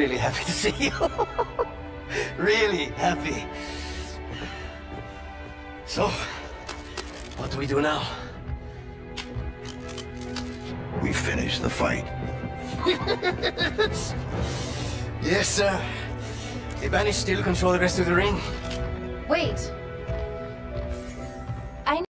really happy to see you. Really happy. So, what do we do now? We finish the fight. Yes, sir. They managed to still control the rest of the ring. Wait,